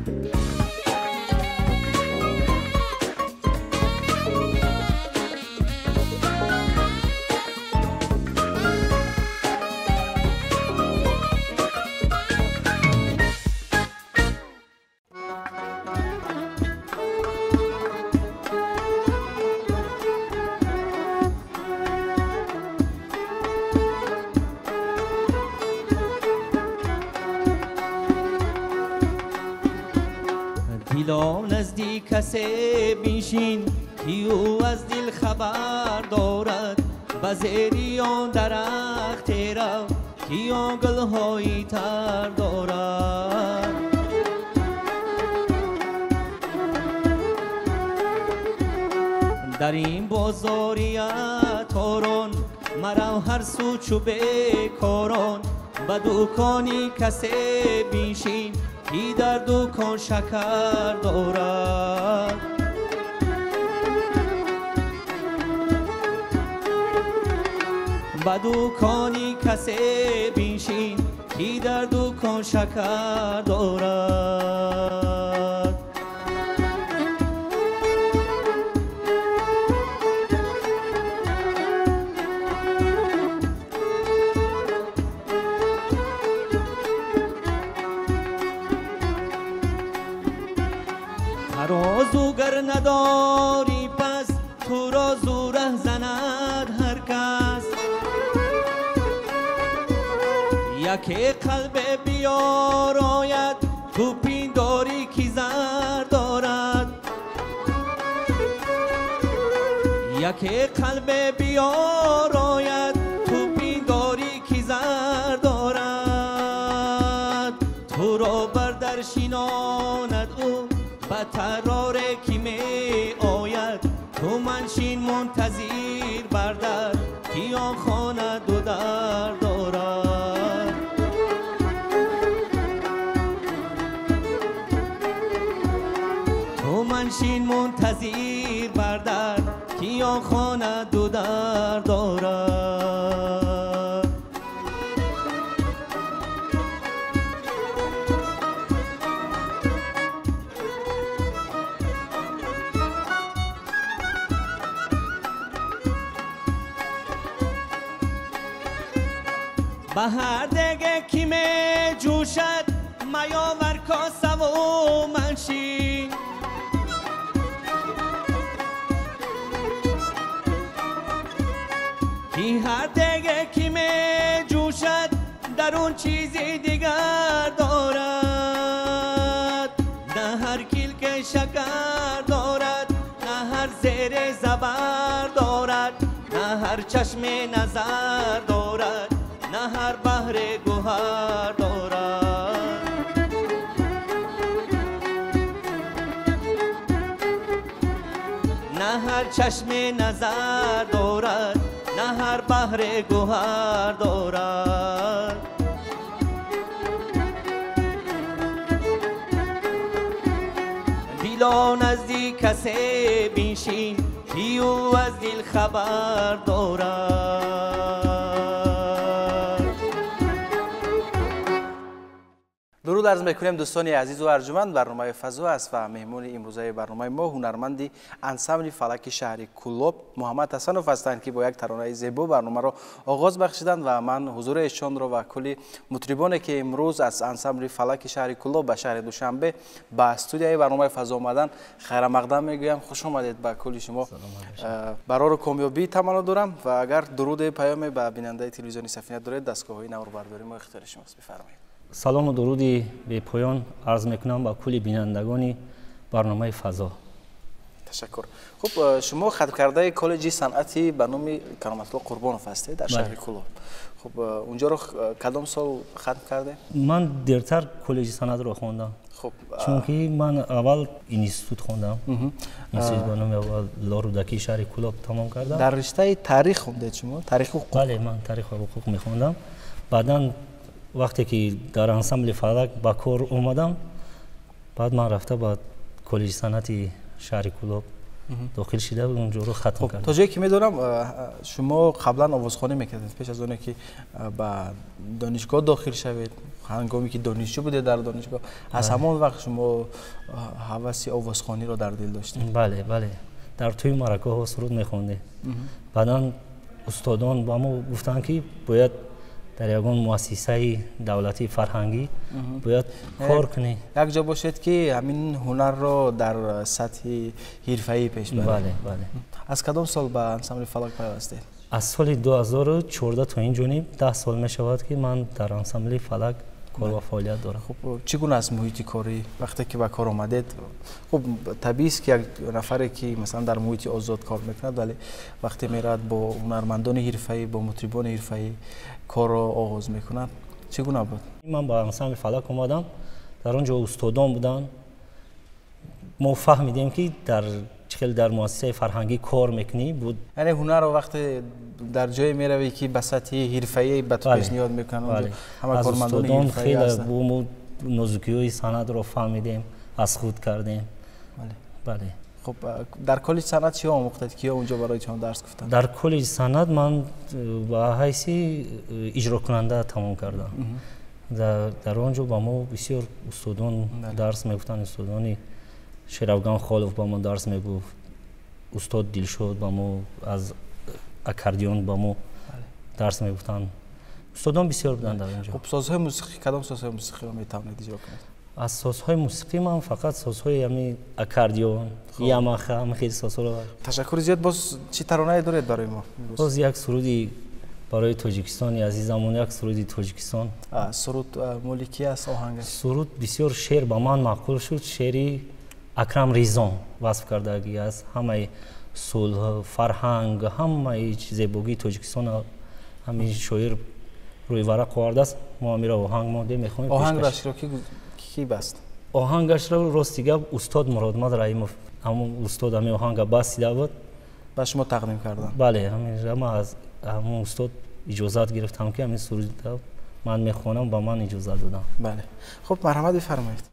دیلا نزدیک کسی بیشین که او از دل خبر دارد به زیر آن درخت را که آن گلهای تر دارد. در این بازاری تاران مرا هر سو چوب کاران به دکانی کسی بیشین کی در دکان شکر دارد. به دکانی کسی بیشین کی در دکان شکر دارد. رازوگر نداری پس تو را زوره زند هر کس. یکی قلب بیار آید تو پینداری کی زر دارد. یکی قلب بیار آید تو پینداری کی زر دارد. تو را بر در شیناند او به تراره کی می آید. تو منشین منتظر بردر کی آن خانه دو در دارد. تو منشین منتظر بردر کی آن خانه دو در دارد. بهر دیگه کی می جوشد میاور کاسه و منشین. کی هر دیگه کی می جوشد در اون چیزی دیگر دارد. نه هر کیل که شکر دارد نه هر زیر زبر دارد نه هر چشم نظر دارد نه هر بحر گوهر دارد. نه هر چشم نظر دارد نه هر بحر گوهر دارد. دیلا نزدیک کسی بینشین که او از دل خبر دارد. درود عرض میکنیم دوستان عزیز و ارجمند. برنامه فضا است و مهمون امروزه برنامه ما هنرمندی انسامبل فلک شهری کلوب محمد حسنوف هستند که با یک ترانه زیبا برنامه را آغاز بخشیدند و من حضور ایشان را و کلی مطربانی که امروز از انسامبل فلک شهری کلوب به شهر دوشنبه به استودیوی برنامه فضا آمدن خیر مقدم میگویم. خوش آمدید به کلی شما. برای کامیابی تمنا دارم و اگر درود پیام به بیننده تلویزیونی سفینه دارید دستگاه‌های نواربرداری ما اختیار شماست. بفرمایید. سلام و درودی به پایان عرض میکنم با کلی بینندگان برنامه فضا. تشکر. خب شما ختم کرده کالج صنعتی به نام کرامت الله قربانوف هستید در شهر کلوب. خب اونجا رو کدام سال ختم کرده؟ من دیرتر کالج صنعت رو خوندم. خب چون که من اول اینستیتوت خوندم. اینستیتوت به نام اول لارودکی شهر کلوب تمام کردم. در رشته تاریخ خوندید شما؟ تاریخ حقوق؟ بله من تاریخ و حقوق میخوندم. بعداً وقتی که در انسامبل فلک با کار اومدم بعد من رفته با کالج صنعتی شهر کلوب داخل شده بود اونجا رو ختم کردم. تا جایی که میدونم شما قبلا آوازخوانی میکردید پیش از اونه که به دانشگاه داخل شوید، هنگامی که دانشجو بوده در دانشگاه، از همون وقت شما هوس آوازخوانی رو در دل داشتید؟ بله بله، در توی مرکه ها سرود میخونده. بعدا استادان با ما گفتن که باید در یگان مؤسسه دولتی فرهنگی باید کار کنی، یک جا باشید که همین هنر رو در سطح حرفه‌ای پیش ببرید. بله بله. از کدام سال به انسامبل فلک پیوستید؟ از سال 2014 تا این جانب 10 سال می شود که من در انسامبل فلک کار و فعالیت دارم. خب چگونه است محیط کاری وقتی که به کار آمدید؟ خب طبیعی است که یک نفری که مثلا در محیط آزاد کار میکند، ولی وقتی میرد با هنرمندان حرفه‌ای، با مطربان حرفه‌ای کار را آغاز میکند، چگونه بود؟ من با انسامبل فلک اومدم، در اونجا استادان بودن، ما فهمیدیم که در مؤسسه فرهنگی کار میکنی بود. یعنی هنر رو وقتی در جای میروی که به سطح حرفه‌ای به تو پیشنهاد میکنن، همه کارمندان حرفه‌ای هستند. خیلی بو نازکی‌های سند رو فهمیدیم، از خود کردیم. بله. خب در کالج سند چی آموختید؟ کیا اونجا برای شما درس گفتن؟ در کالج سند من با حیث اجرا کننده تمام کردم. در اونجا با ما بسیار استادان درس میگفتن. استادانی شیراوگان خالف با ما درس میگفت، استاد دلشاد با ما از اکاردیون با ما درس میگفتن. استادان بسیار بودن در اونجا. خب سازهای موسیقی، کدام سازهای موسیقی رو میتوانید اجرا کنید؟ از سازهای موسیقی من فقط سازهای همین اکاردیون، یاماخا، همین خیلی سازها رو. تشکر زیاد. باز چی ترانه دارید برای ما؟ باز یک سرودی برای تاجیکستان عزیزمون، یک سرودی تاجیکستان. سرود مولیکی است آهنگ؟ سرود بسیار شعر با من معقول شد. شعری اکرم ریزان وصف کردگی است. همه صلح، فرهنگ، همه چیز بوگی تاجیکستان همین شاعر روی ورق آورده است. ما میره آهنگ ما میخونیم. آهنگش رو کی بست؟ آهنگش رو راستی گفت استاد مرادمد رحیمов، همون استاد همین آهنگ بسیده بود، با شما تقدیم کردن. بله، همین ما از همون استاد اجازت گرفتم که همین سرود من میخونم، با من اجازه دادم. بله. خب مرحمت بفرمایید.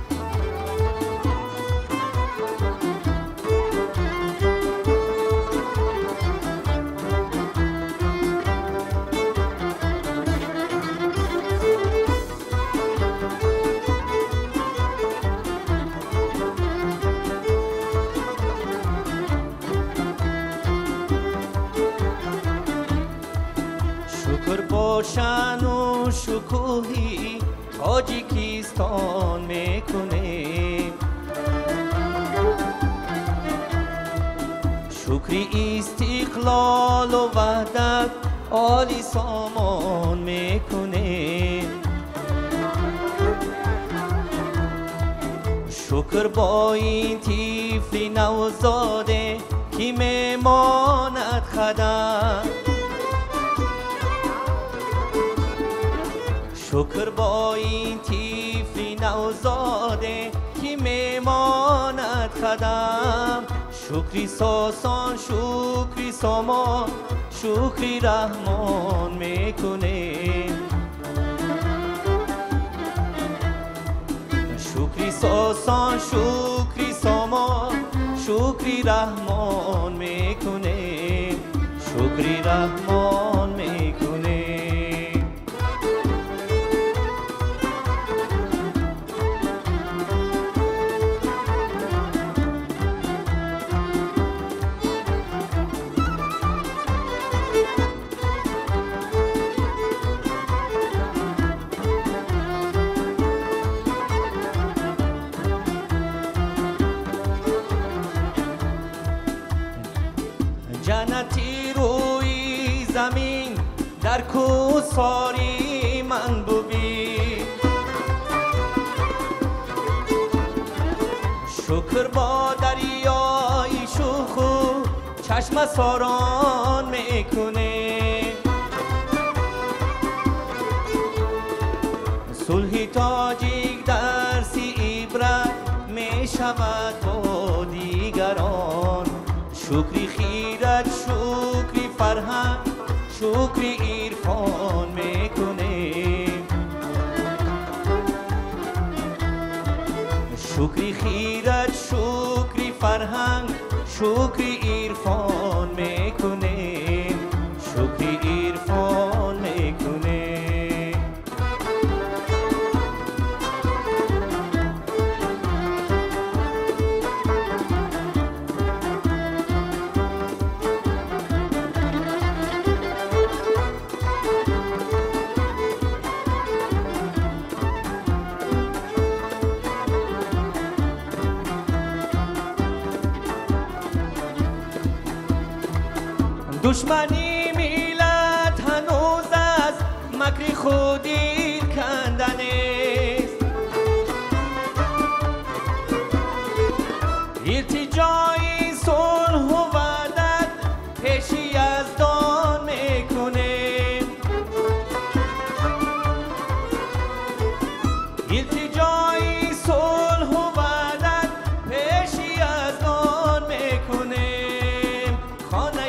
شان و شکوهی تاجیکستان میکنه، شکری استقلال و وحدت عالی سامان میکنه، شکر با این طفل نوزاده که میماند خدم، شکر با این طفل نوزاده که میماند خدم، شکری ساسان، شکری سامان، شکری رحمان میکنه، شکری ساسان، شکری سامان، شکری رحمان میکنه، شکری رحمان میکنه. جنتی روی زمین در کوساری من ببی، شکر با دریای شوخو چشم ساران میکنه، صلح تاجیک درسی عبرت میشود با دیگران، شکری خیرت، شکری فرهنگ، شکری عرفان میکنه، شکری خیرت، شکری فرهنگ، شکری عرفان میکنیم شکری عرفان میکنیم دشمنی میلت هنوز از مکر خودی کندن است التجای صلح و وحدت پیش یزدان میکنیم التجای صلح و وحدت پیش یزدان میکنیم خانه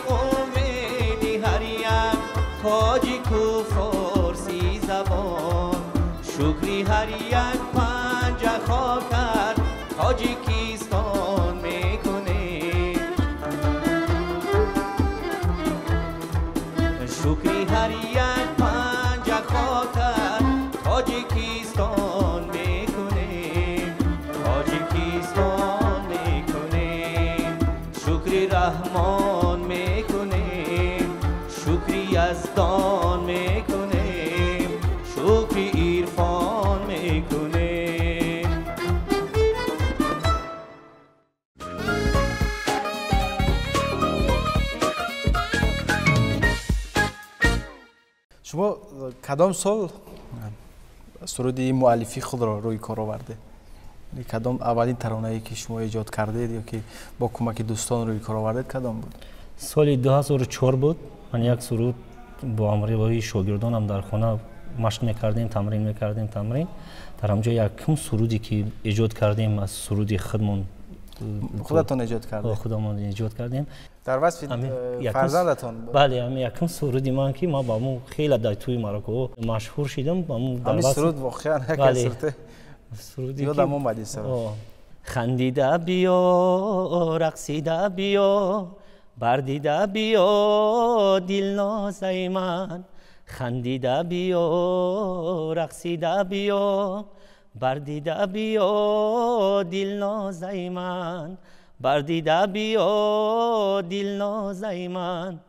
تاجیک و فارسی زبان شکری هر یک پنجه خاکر تاجیکستان میکنه شکری هر یک پنجه خاکر تاجیکستان میکنه تاجیکستان میکنه شکری رحمان میکنه شکری یزدان میکنیم شکری عرفان میکنیم شما کدام سال سرود مؤلفی خود را روی کار آورده؟ کدام اولین ترانه‌ای که شما ایجاد کردید یا که با کمک دوستان روی کار آوردید کدام بود؟ سال 2004 بود. من یک سرود با همراهی شاگردانم در خانه مشق میکردیم، تمرین در همجا یکم سرودی که ایجاد کردیم از سرودی خودمون خودتون ایجاد کردید؟ خودمون ایجاد کردیم در وصف فرزندتون بود؟ بله، همین یکم سرودی من که ما با مو خیلی در توی مراکو مشهور شدم با مو در وصف سرود واقعا یک اثرته سرودی یادم اومد سرود خندیده بیا رقصیده بیا بردیده بیا دلنازه من خندیده بیا رقصیده بیا بردیده بیا دلنازه من بردیده بیا دلنازه من.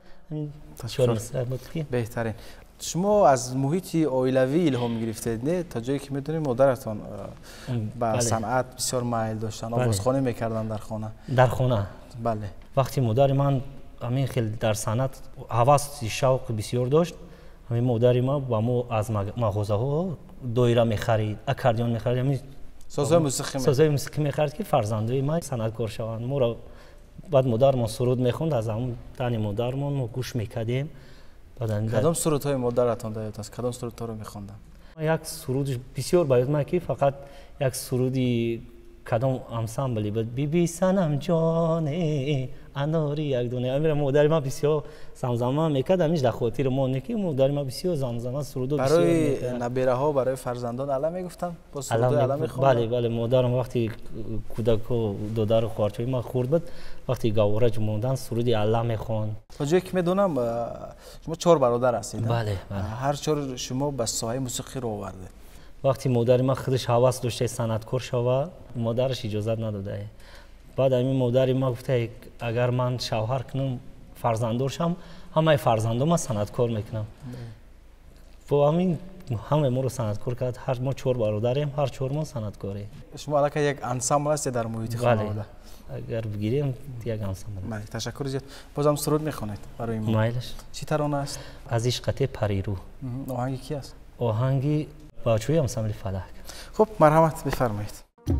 بهترین. شما از محیط اویلوی الهام گرفتید نه؟ تا جایی که میدونیم مادرتان به صنعت بسیار میل داشتن، آوازخوانی میکردن در خانه. بله. وقتی مادر من همین خیلی در صنعت هوس شوق بسیار داشت، همین مادر ما با ما از مغازه ها دایره میخرید، اکاردیون میخرید، همین سازهای موسیقی میخرید که فرزندای ما صنعتکار شوند. ما را بعد مادر ما سرود میخوند، از همون دهن مادر ما گوش میکردیم. کدام سرودهای مادرتان در یاد است؟ کدام سرودها رو میخوندن؟ یک سرود بسیار با یاد که فقط یک سرودی کدام انسامبلی بود، بی بی سنم جانه اناری یک دونه. امیر مادر ما بسیار زمزمه میکرد، همیشه در خاطر ما نکی مادر ما بسیار زمزمه سرود برای نبیره ها برای فرزندان علم میگفتن با سرود علم میخوندن. بله مادرم وقتی کودک و دادر خورچوی ما خورد بود، وقتی گاورج موندن سرود علم میخوند. تا جایی که میدونم شما 4 برادر هستید. بله. هر 4 شما به ساحه موسیقی رو آورده. وقتی مادر ما خودش هوس داشته صنعتکار شوه، مادرش اجازه نداده. بعد همین مادر ما گفته اگر من شوهر کنم فرزنددار شم، همه فرزندام صنعتکار میکنم. و همین همه ما رو صنعتکار کرد. هر ما 4 برادریم، هر 4 ما صنعتکاریم. شما الان یک انسامبل هستید در محیط خانواده. اگر بگیریم یک انسامبل. بله، تشکر زیاد. بازم سرود میخونید برای ما. مایلش. چی ترانه است؟ از عشقت پریرو. آهنگی کی است؟ آهنگی باچوی انسامبل فلک. خب مرحمت بفرمایید.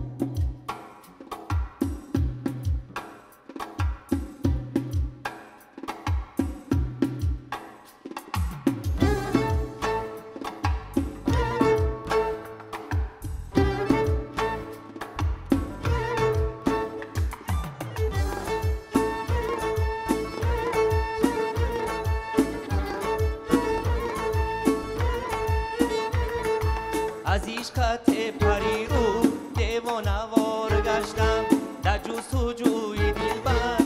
از عشقت پریرو دیوانه‌وار گشتم، در جستجوی دلبر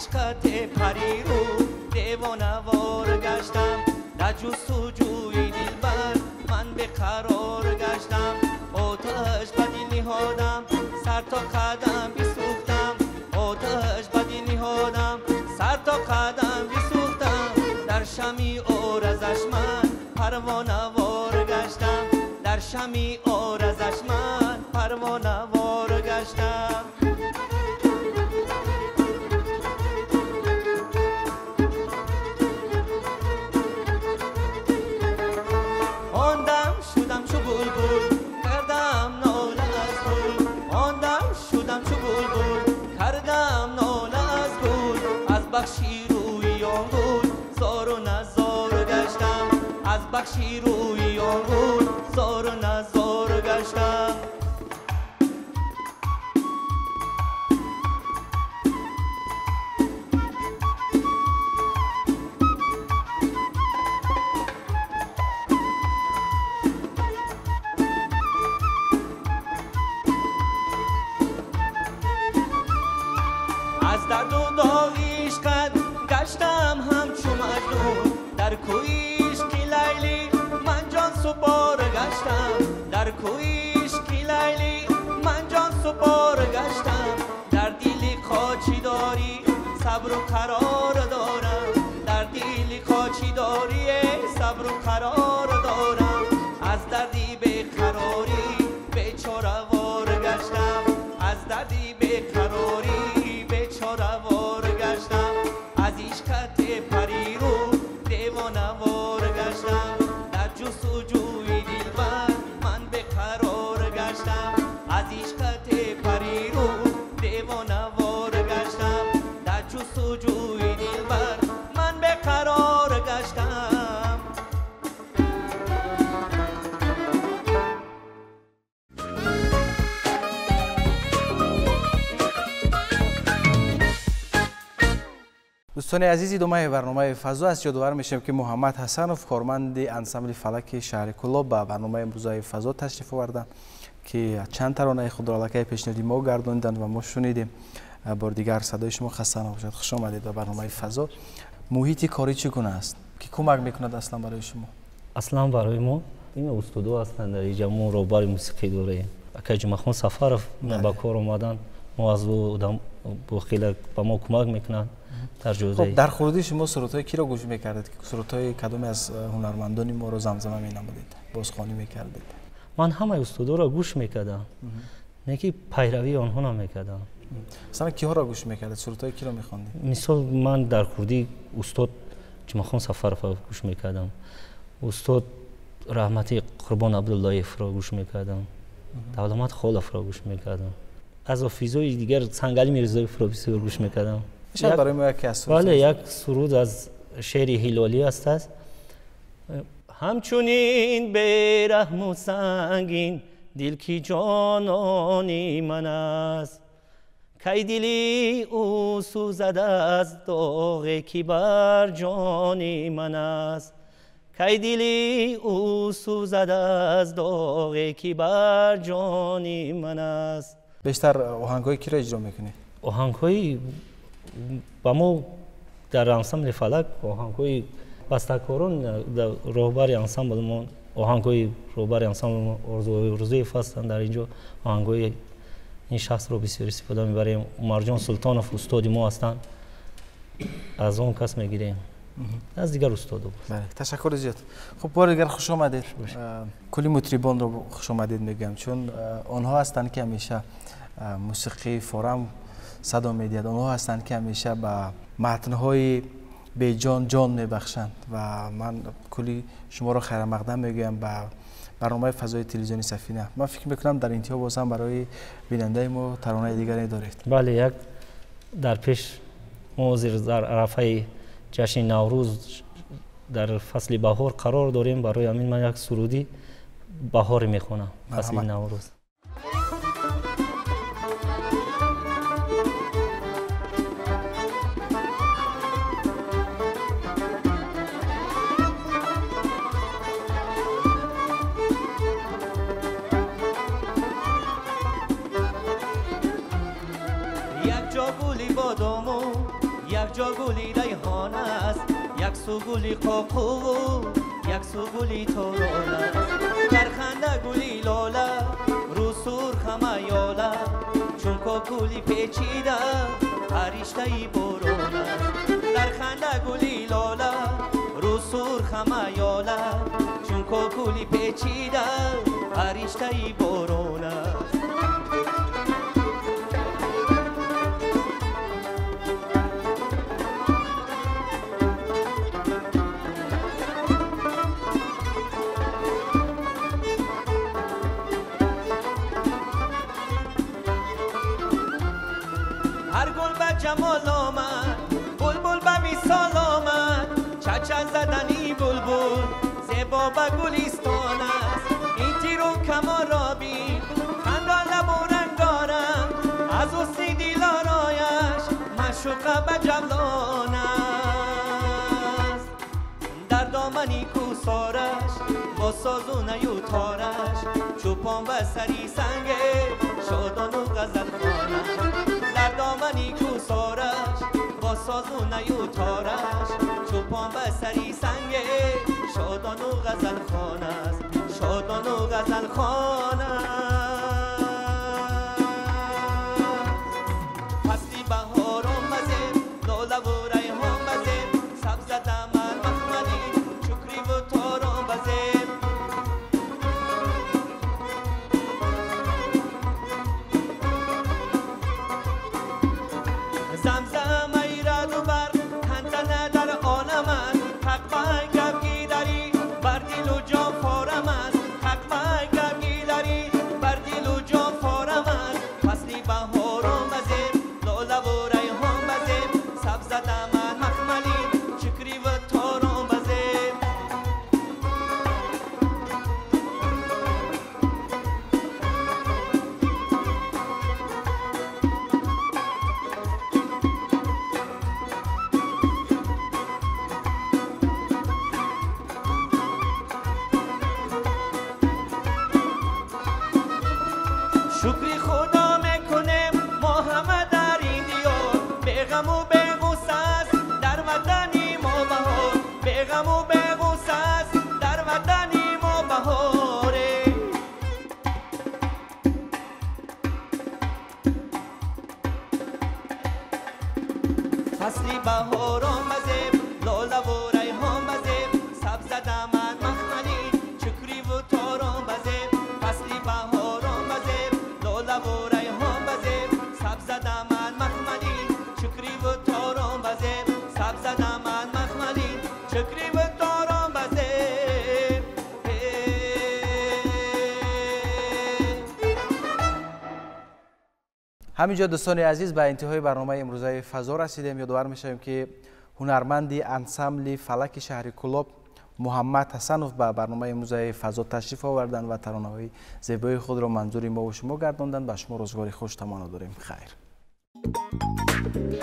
عشقت پری رو دیوانوار گشتم در جستجوی دلبر من به قرار گشتم آتش به دل نهادم سر تا قدم بسوختم آتش به دل نهادم سر تا قدم بسوختم در شمی آرزش من پروانه‌وار گشتم در شمی آرزش من پروانه‌وار گشتم آندم شدم چو بلبل کردم ناله از گل آندم شدم چو بلبل کردم ناله از گل از بخشی روی آن گل زار و نزار گشتم از بخشی روی آن گل زار و نزار گشتم از درد و داغ عشقت گشتم همچو مجنون در کوی عشق لیلی من جان سپار گشتم در کوی عشق لیلی من جان سپار گشتم در دل خاچی داری صبر و قرار دارم در دل خاچی داری صبر و قرار دارم از دردی بیقراری بیچاره وار گشتم از دردی بیقراری بیچاره وار گشتم از عشقت پری رو دیوانه‌وار گشتم در جستجوی دلبر من بیقرار گشتم از عشقت پری رو دیوانه‌وار گشتم در جستجوی دلبر من بیقرار گشتم دوستان عزیزی دومای برنامه فضا است یادآور میشم که محمد حسنوف کارمند انسامبل فلک شهر کلوب به برنامه امروزهای فضا تشریف آوردند که چند ترانه خود را لکه پیشنهادی ما گرداندند و ما شنیدیم. بار دیگر صدای شما خسته نباشد. خوش آمدید به برنامه فضا. محیط کاری چگونه است که کمک میکند اصلا برای شما؟ اصلا برای ما این استودو هستند در اینجا ما روبار موسیقی داریم. اگه جمعخان سفر با کار اومدن ما از او با خیلی با ما کمک میکنند در جزئی. خب در خودی شما سرودهای کی را گوش میکردید؟ سرودهای کدام از هنرمندان ما را زمزمه مینمودید؟ بازخوانی میکردید؟ من همه استودو را گوش میکردم. نه که پیروی آنها نمیکردم. مثلا کیها را گوش میکردید؟ سرودهای کی را میخواندید؟ مثال من در خودی استاد جمعخان سفر را گوش میکردم. استاد رحمتی قربان عبداللهیف را گوش میکردم. دولت خالف را گوش میکردم. از آفیزای دیگر سنگلی میرزایف را بسیار گوش میکردم. شاید برای ما یکی از سرود. بله یک سرود از شعر هلالی است. همچنین بیرحم و سنگین دل کی جانانی من است کی دلی او سوزد از داغ کی بر جانی من است کی دلی او سوزد از داغ کی بر جانی من است. بیشتر آهنگای کی را اجرا میکنید؟ آهنگای با ما در انسامبل فلک آهنگای بسته‌کاران راهبر انسامبل ما آهنگای راهبر انسامبل ارزوی هستند. در اینجا آهنگای این شخص رو بسیار استفاده میبریم. مرجان سلطانوف استاد ما هستند. از اون کس میگیریم. از دیگر استاد. بله تشکر زیاد. خب بار دیگر خوش آمدید. کلی مطربان رو خوش آمدید میگم چون آنها هستند که همیشه موسیقی فورم صدا میدهند. آنها هستند که همیشه به متن‌های به جان میبخشند و من کلی شما را خیر مقدم میگم به برنامه فضای تلویزیونی سفینه. من فکر میکنم در انتها باز هم برای بیننده ما ترانه دیگری دارید. بله یک در پیش ما در عرفه جشن نوروز در فصل بهار قرار داریم. برای همین من یک سرودی بهار میخونم. فصل نوروز. یک جا گلی ریحان است، یک سو گلی قاقو، یک سو گلی توران است. در خنده گلی لاله، رو سرخ میاله، چون کاکولی پیچیده پریشته باران است. در خنده گلی لاله، رو سرخ میاله، چون کاکولی پیچیده پریشته باران است. هر گل به جمال آمد، بلبل به مثال آمد، چچ زدنی بلبل زیبا به گلستان است. این تیر و کمان را بین، خنده لب و رنگارم، از حسن دلارایش معشوقه به جولان است. در دامنی کوسارش با ساز و نی و تارش، چوپان به سری سنگ شادان و غزل خوانش. در دامنی کوسارش با ساز و نی و تارش، چوپان به سری سنگ شادان و غزل خوان است، شادان و غزل خوان است. فصلی بهار آمده، لاله و ریحان بزه، سبز دمن مخملی شکری و تاران بزه. زمزم ایراد و بر تنتنه در عالمت، حق گفگی داری بر دل و جان فارم است، حق گفگی داری بر دل و جان فارم است. فصلی بهار آمده، لاله و ریحان بزه، سبز دمن مخملی شکری و تاران بزه. شکری خدا میکنیم ما همه در این دیار، به غم و به غصه است در وطنی ما بهار، به غم و به غصه است در وطنی ما بهاره. فصلی بهار آمده، لاله و ریحان بزه، سبز دمن مخملی شکری و تاران بزه. فصلی بهار آمده، لاله و ریحان بزه، سبز دمن مخملی شکری و تاران بزه، سبز دمن مخملی شکری و تاران بزه. همینجا دوستان عزیز به انتهای برنامه امروزه فضا رسیدیم. یادآور میشویم که هنرمندی انسامبل فلک شهر کلوب محمد حسنوف به برنامه امروزه فضا تشریف آوردند و ترانه‌های زیبای خود را منظور ما و شما گرداندند. به شما روزگاری خوش تمنا داریم. خیر.